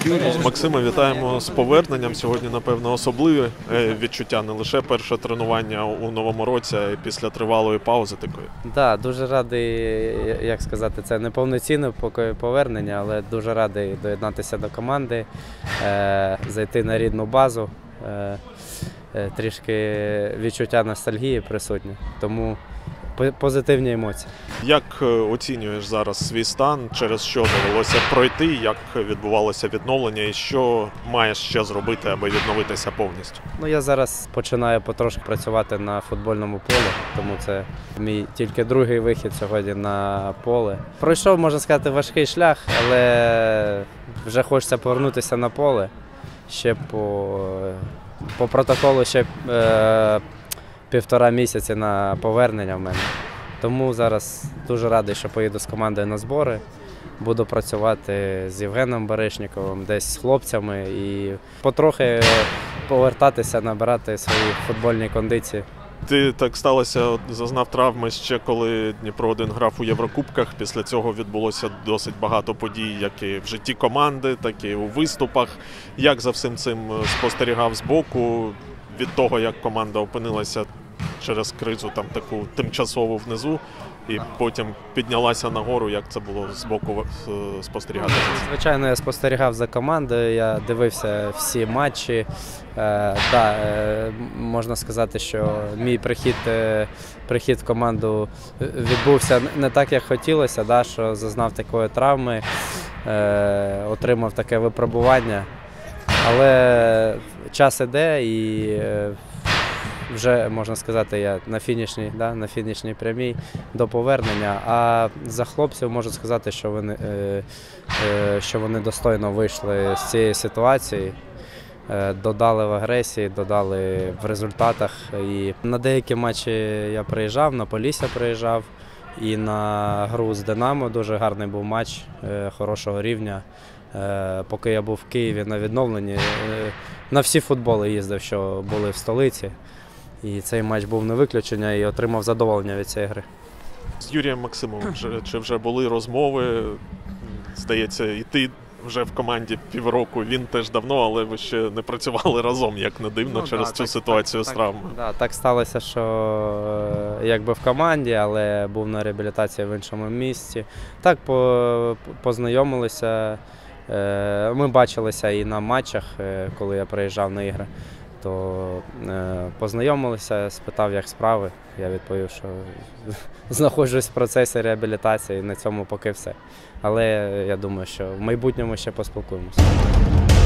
Юрій, Максима, вітаємо з поверненням. Сьогодні, напевно, особливі відчуття, не лише перше тренування у новому році, а й після тривалої паузи такої. Так, дуже радий, як сказати, це не повноцінне поки повернення, але дуже радий доєднатися до команди, зайти на рідну базу. Трішки відчуття ностальгії присутні, тому позитивні емоції. Як оцінюєш зараз свій стан, через що довелося пройти, як відбувалося відновлення і що маєш ще зробити, аби відновитися повністю? Я зараз починаю потрошки працювати на футбольному полі, тому це мій тільки другий вихід сьогодні на поле. Пройшов, можна сказати, важкий шлях, але вже хочеться повернутися на поле. Ще по протоколу ще 1,5 місяці на повернення в мене. Тому зараз дуже радий, що поїду з командою на збори. Буду працювати з Євгеном Баришніковим, десь з хлопцями і потрохи повертатися, набирати свої футбольні кондиції. Ти так сталося, зазнав травми ще коли Дніпро-1 грав у Єврокубках. Після цього відбулося досить багато подій, як і в житті команди, так і у виступах. Як за всім цим спостерігав збоку від того, як команда опинилася через кризу там таку тимчасову внизу і потім піднялася нагору, як це було збоку спостерігати? Звичайно, я спостерігав за командою, я дивився всі матчі. Можна сказати, що мій прихід в команду відбувся не так, як хотілося, що зазнав такої травми, отримав таке випробування. Але час іде і вже, можна сказати, я на фінішній прямій до повернення. А за хлопців можу сказати, що вони достойно вийшли з цієї ситуації. Додали в агресії, додали в результатах. І на деякі матчі я приїжджав, на Полісся приїжджав. І на гру з «Динамо» дуже гарний був матч, хорошого рівня. Поки я був в Києві на відновленні, на всі футболи їздив, що були в столиці. І цей матч був не виключення і отримав задоволення від цієї гри. З Юрієм Максимовим чи вже були розмови? Здається, і ти вже в команді півроку, він теж давно, але ви ще не працювали разом, як не дивно, через цю ситуацію з травмою. Так сталося, що якби в команді, але був на реабілітації в іншому місці. Так познайомилися, ми бачилися і на матчах, коли я приїжджав на ігри. То познайомилися, спитав, як справи. Я відповів, що знаходжусь в процесі реабілітації, на цьому поки все. Але я думаю, що в майбутньому ще поспілкуємося.